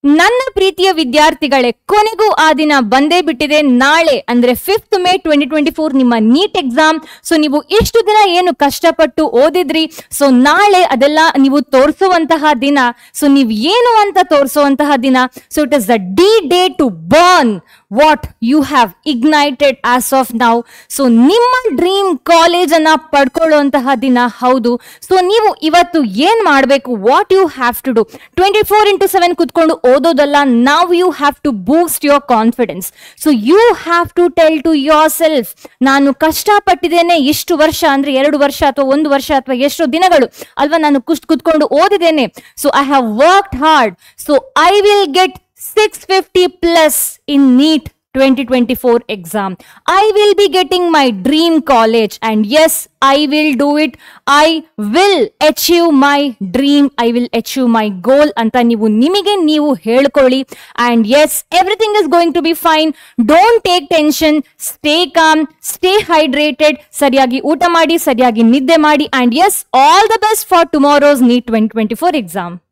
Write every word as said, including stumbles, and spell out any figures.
ನನ್ನ ಪ್ರೀತಿಯ ವಿದ್ಯಾರ್ಥಿಗಳೇ, ಕೊನೆಗೂ ಆ ದಿನ ಬಂದೇ ಬಿಟ್ಟಿದೆ. ನಾಳೆ ಅಂದ್ರೆ fifth May twenty twenty four ನಿಮ್ಮ ನೀಟ್ ಎಕ್ಸಾಮ್. ಸೊ ನೀವು ಇಷ್ಟು ದಿನ ಏನು ಕಷ್ಟಪಟ್ಟು ಓದಿದ್ರಿ, ಸೊ ನಾಳೆ ಅದೆಲ್ಲ ನೀವು ತೋರಿಸುವಂತಹ ದಿನ. ಸೊ ನೀವು ಏನು ಅಂತ ತೋರಿಸುವಂತಹ ದಿನ. So it is the D day to burn what you have ignited as of now. So ನಿಮ್ಮ ಡ್ರೀಮ್ ಕಾಲೇಜ್ ಅನ್ನ ಪಡ್ಕೊಳ್ಳುವಂತಹ ದಿನ. ಹೌದು, ಸೊ ನೀವು ಇವತ್ತು ಏನ್ ಮಾಡಬೇಕು, what you have to do, twenty four into seven ಕುತ್ಕೊಂಡು ಓದೋದಲ್ಲ. ನಾವು you have to boost your confidence. So you have to tell to yourself, ನಾನು ಕಷ್ಟಪಟ್ಟಿದ್ದೇನೆ ಇಷ್ಟು ವರ್ಷ, ಅಂದ್ರೆ ಎರಡು ವರ್ಷ ಅಥವಾ ಒಂದು ವರ್ಷ ಅಥವಾ ಎಷ್ಟು ದಿನಗಳು ಅಲ್ವಾ, ನಾನು ಕುಸ್ಟ್ ಕುತ್ಕೊಂಡು ಓದಿದ್ದೇನೆ. So I have worked hard. So I will get six fifty plus in NEET twenty twenty-four exam. I will be getting my dream college, and yes, I will do it. I will achieve my dream. I will achieve my goal anta ನೀವು ನಿಮಗೆ ನೀವು ಹೇಳ್ಕೊಳ್ಳಿ. And yes, everything is going to be fine. Don't take tension. Stay calm. Stay hydrated. ಸರಿಯಾಗಿ ಊಟ ಮಾಡಿ, ಸರಿಯಾಗಿ ನಿದ್ದೆ ಮಾಡಿ. And yes, all the best for tomorrow's NEET twenty twenty-four exam.